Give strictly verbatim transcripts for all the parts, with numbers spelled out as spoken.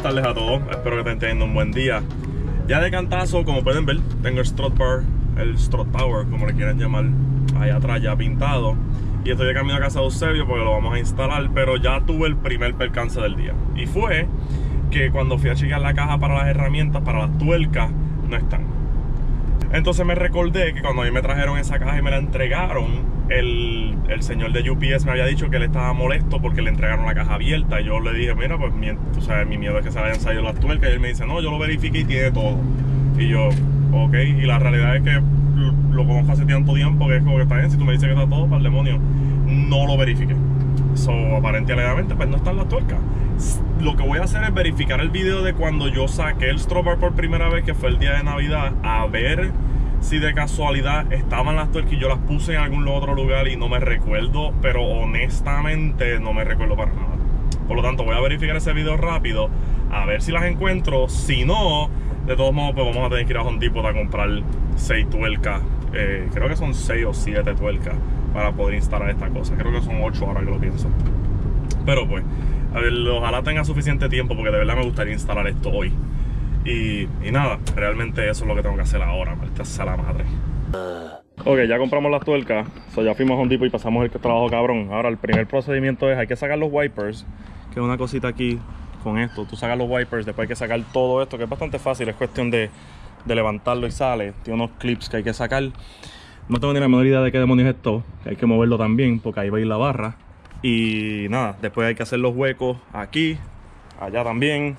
tardes a todos, espero que estén teniendo un buen día. Ya de cantazo, como pueden ver, tengo el strut bar, el strut power, como le quieran llamar, allá atrás ya pintado. Y estoy de camino a casa de Eusebio porque lo vamos a instalar, pero ya tuve el primer percance del día. Y fue que cuando fui a chequear la caja para las herramientas, para las tuercas, no están. Entonces me recordé que cuando a mí me trajeron esa caja y me la entregaron, el, el señor de U P S me había dicho que él estaba molesto porque le entregaron la caja abierta. Y yo le dije, mira, pues mi, tú sabes, mi miedo es que se le hayan salido las tuercas. Y él me dice, no, yo lo verifiqué y tiene todo. Y yo, ok. Y la realidad es que lo conozco hace tanto tiempo que es como que está bien. Si tú me dices que está todo, para el demonio, no lo verifiqué. So, aparentemente, pues no están las tuercas. Lo que voy a hacer es verificar el video de cuando yo saqué el strut bar por primera vez, que fue el día de Navidad, a ver si de casualidad estaban las tuercas y yo las puse en algún otro lugar y no me recuerdo, pero honestamente no me recuerdo para nada. Por lo tanto, voy a verificar ese video rápido, a ver si las encuentro. Si no, de todos modos, pues vamos a tener que ir a Home Depot a comprar seis tuercas. Eh, creo que son seis o siete tuercas para poder instalar esta cosa. Creo que son ocho ahora que lo pienso. Pero pues, a ver, ojalá tenga suficiente tiempo porque de verdad me gustaría instalar esto hoy. Y, y nada, realmente eso es lo que tengo que hacer ahora, esta sea la madre. Ok, ya compramos las tuercas, so ya fuimos a Home Depot y pasamos el trabajo cabrón. Ahora el primer procedimiento es, hay que sacar los wipers, que es una cosita aquí con esto. Tú sacas los wipers, después hay que sacar todo esto, que es bastante fácil, es cuestión de, de levantarlo y sale. Tiene unos clips que hay que sacar. No tengo ni la menor idea de qué demonios es esto, que hay que moverlo también, porque ahí va a ir la barra. Y nada, después hay que hacer los huecos aquí, allá también,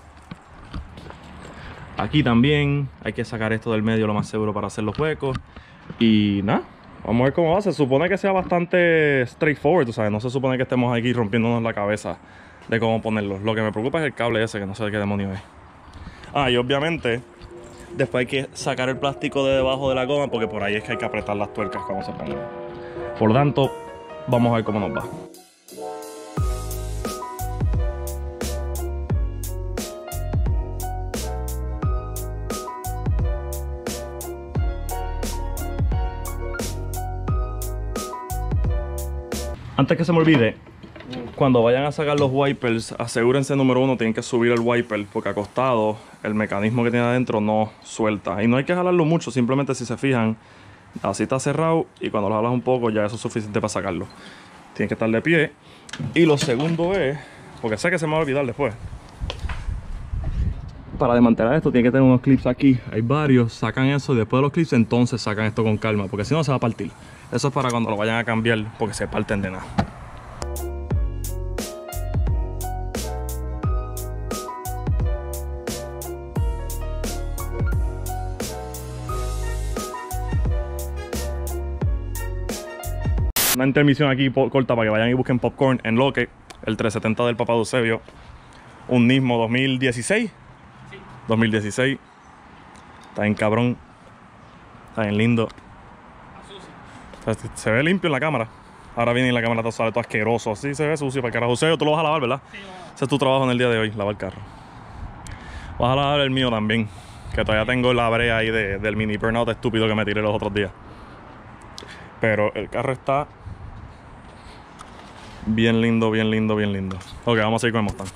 aquí también. Hay que sacar esto del medio lo más seguro para hacer los huecos. Y nada, vamos a ver cómo va. Se supone que sea bastante straightforward, ¿sabes? No se supone que estemos aquí rompiéndonos la cabeza de cómo ponerlos. Lo que me preocupa es el cable ese, que no sé de qué demonio es. Ah, y obviamente después hay que sacar el plástico de debajo de la goma, porque por ahí es que hay que apretar las tuercas cuando se pongan. Por lo tanto, vamos a ver cómo nos va. Antes que se me olvide, cuando vayan a sacar los wipers, asegúrense, número uno, tienen que subir el wiper, porque acostado el mecanismo que tiene adentro no suelta. Y no hay que jalarlo mucho, simplemente si se fijan, así está cerrado y cuando lo jalas un poco ya eso es suficiente para sacarlo. Tienen que estar de pie. Y lo segundo es, porque sé que se me va a olvidar después, para desmantelar esto tiene que tener unos clips aquí. Hay varios, sacan eso y después de los clips entonces sacan esto con calma, porque si no se va a partir. Eso es para cuando lo vayan a cambiar, porque se parten de nada. Una intermisión aquí corta para que vayan y busquen popcorn en Loque, el trescientos setenta del papá de Eusebio. Un Nismo dos mil dieciséis. Sí. dos mil dieciséis. Está bien cabrón. Está bien lindo. O sea, se ve limpio en la cámara. Ahora viene y la cámara sale todo asqueroso. Así se ve sucio para el carajo. Eusebio, tú lo vas a lavar, ¿verdad? Sí, va. Ese es tu trabajo en el día de hoy, lavar el carro. Vas a lavar el mío también, que todavía tengo la brea ahí de, del mini burnout estúpido que me tiré los otros días. Pero el carro está bien lindo, bien lindo, bien lindo. Ok, vamos a ir con el Mustang.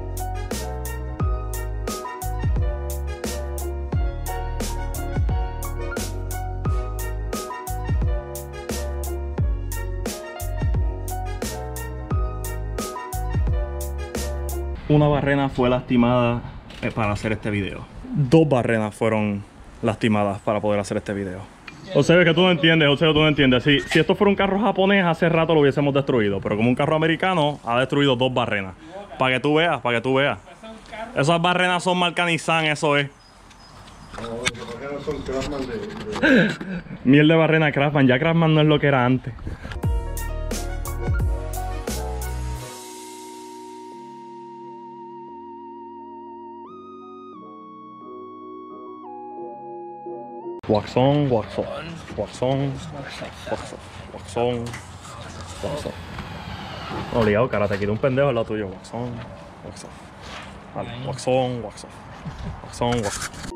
Una barrena fue lastimada para hacer este video. Dos barrenas fueron lastimadas para poder hacer este video. O sea, que tú no entiendes, o sea, tú no entiendes. Si, si esto fuera un carro japonés, hace rato lo hubiésemos destruido. Pero como un carro americano, ha destruido dos barrenas. Para que tú veas, para que tú veas. Esas barrenas son marca Nissan, eso es. No, las barrenas son Craftsman de... de... Miel de barrena Craftsman. Ya Craftsman no es lo que era antes. Wax on, wax off, wax on, wax off, wax on, wax off. No, ligado, cara, te quito un pendejo al lado tuyo. Wax on, wax off. Vale, wax on, wax off. Wax on, wax off.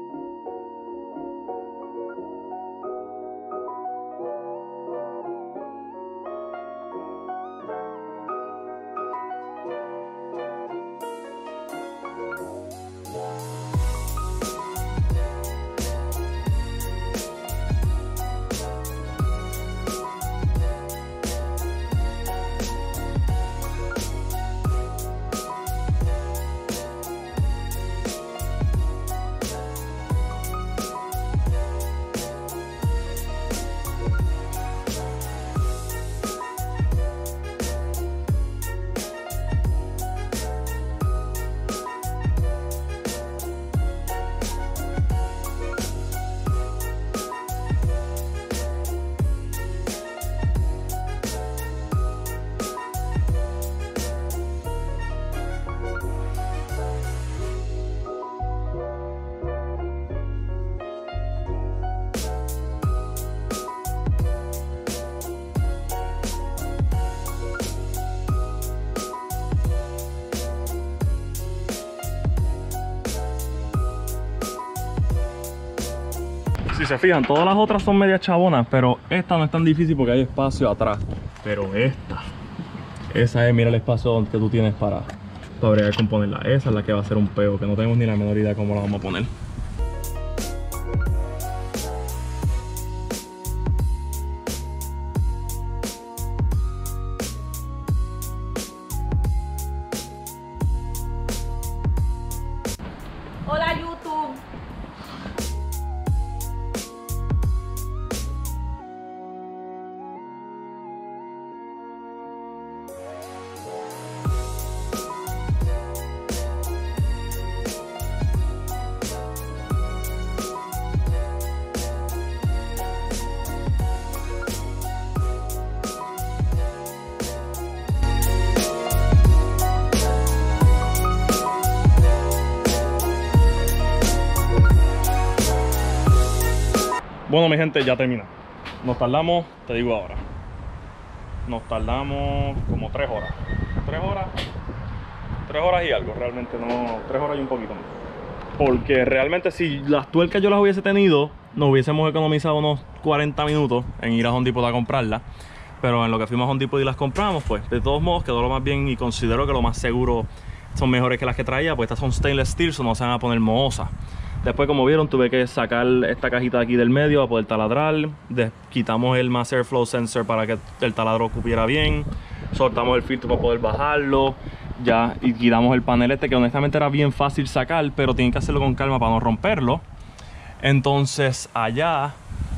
Si se fijan, todas las otras son medias chabonas, pero esta no es tan difícil porque hay espacio atrás. Pero esta, esa es, mira el espacio que tú tienes para, para bregar con ponerla. Esa es la que va a ser un peo, que no tenemos ni la menor idea cómo la vamos a poner. Hola YouTube. Bueno, mi gente, ya termina. Nos tardamos, te digo ahora, nos tardamos como tres horas. Tres horas, tres horas y algo, realmente no, tres horas y un poquito más. Porque realmente si las tuercas yo las hubiese tenido, nos hubiésemos economizado unos cuarenta minutos en ir a Home Depot a comprarlas. Pero en lo que fuimos a Home Depot y las compramos, pues de todos modos quedó lo más bien y considero que lo más seguro son mejores que las que traía, pues estas son stainless steel, so no se van a poner mohosas. Después, como vieron, tuve que sacar esta cajita de aquí del medio para poder taladrar. De, quitamos el Mass Airflow Sensor para que el taladro cupiera bien. Soltamos el filtro para poder bajarlo. Ya, y quitamos el panel este, que honestamente era bien fácil sacar, pero tienen que hacerlo con calma para no romperlo. Entonces, allá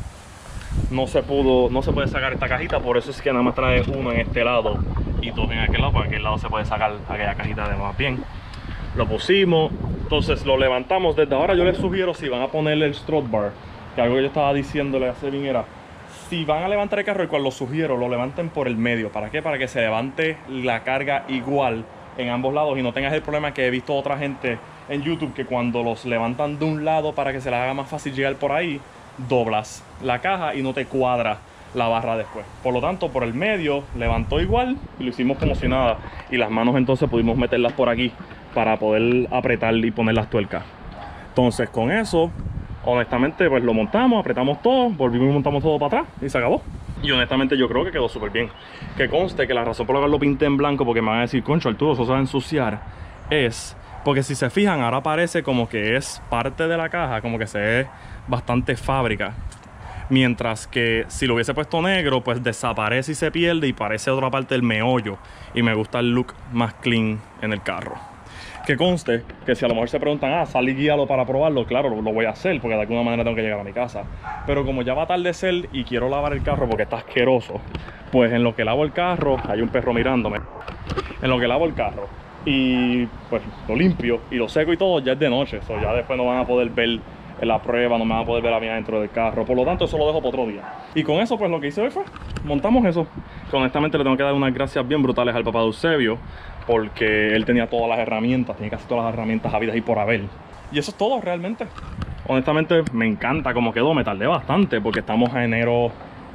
no se pudo, no se puede sacar esta cajita, por eso es que nada más trae uno en este lado y dos en aquel lado, porque en aquel lado se puede sacar aquella cajita de más bien. Lo pusimos, entonces lo levantamos. Desde ahora yo les sugiero, si van a ponerle el strut bar, que algo que yo estaba diciéndole hace bien era, si van a levantar el carro, el cual lo sugiero, lo levanten por el medio. ¿Para qué? Para que se levante la carga igual en ambos lados y no tengas el problema que he visto otra gente en YouTube, que cuando los levantan de un lado para que se les haga más fácil llegar por ahí, doblas la caja y no te cuadra la barra después. Por lo tanto, por el medio levantó igual y lo hicimos como si nada, y las manos entonces pudimos meterlas por aquí para poder apretar y poner las tuercas. Entonces con eso, honestamente, pues lo montamos, apretamos todo, volvimos y montamos todo para atrás y se acabó. Y honestamente yo creo que quedó súper bien. Que conste que la razón por la cual lo pinté en blanco, porque me van a decir, concho, Arturo, eso se va a ensuciar, es porque si se fijan, ahora parece como que es parte de la caja, como que se ve bastante fábrica. Mientras que si lo hubiese puesto negro, pues desaparece y se pierde y parece otra parte del meollo. Y me gusta el look más clean en el carro. Que conste que si a lo mejor se preguntan, ah, sal y guíalo para probarlo, claro, lo, lo voy a hacer porque de alguna manera tengo que llegar a mi casa. Pero como ya va a atardecer y quiero lavar el carro porque está asqueroso, pues en lo que lavo el carro, hay un perro mirándome, en lo que lavo el carro y pues lo limpio y lo seco y todo, ya es de noche, so ya después no van a poder ver la prueba, no me van a poder ver a mí dentro del carro, por lo tanto eso lo dejo para otro día. Y con eso pues lo que hice hoy fue, montamos eso. Que honestamente le tengo que dar unas gracias bien brutales al papá de Eusebio, porque él tenía todas las herramientas, tenía casi todas las herramientas habidas y por haber. Y eso es todo realmente. Honestamente me encanta cómo quedó, me tardé bastante porque estamos en enero,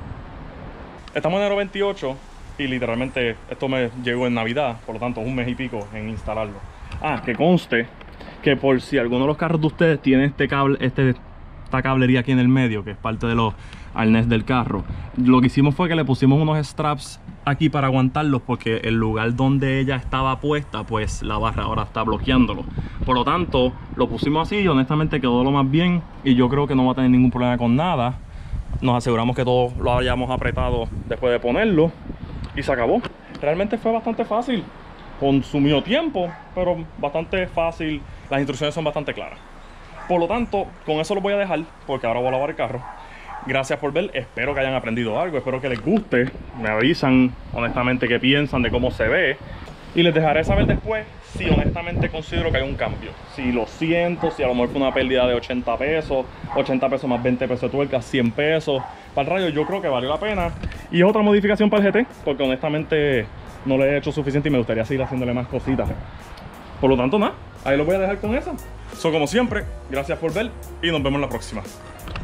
estamos en enero veintiocho y literalmente esto me llegó en Navidad, por lo tanto un mes y pico en instalarlo. Ah, que conste que por si alguno de los carros de ustedes tiene este cable, este, esta cablería aquí en el medio, que es parte de los arnés del carro, lo que hicimos fue que le pusimos unos straps aquí para aguantarlos, porque el lugar donde ella estaba puesta, pues la barra ahora está bloqueándolo. Por lo tanto, lo pusimos así y honestamente quedó lo más bien y yo creo que no va a tener ningún problema con nada. Nos aseguramos que todo lo hayamos apretado después de ponerlo y se acabó. Realmente fue bastante fácil. Consumió tiempo, pero bastante fácil. Las instrucciones son bastante claras. Por lo tanto, con eso lo voy a dejar, porque ahora voy a lavar el carro. Gracias por ver, espero que hayan aprendido algo, espero que les guste. Me avisan honestamente qué piensan de cómo se ve. Y les dejaré saber después si honestamente considero que hay un cambio. Si lo siento, si a lo mejor fue una pérdida de ochenta pesos, ochenta pesos más veinte pesos de tuerca, cien pesos. Para el rayo yo creo que valió la pena. Y otra modificación para el G T, porque honestamente no le he hecho suficiente y me gustaría seguir haciéndole más cositas. Por lo tanto, nada, ahí lo voy a dejar con eso. So, como siempre, gracias por ver y nos vemos en la próxima.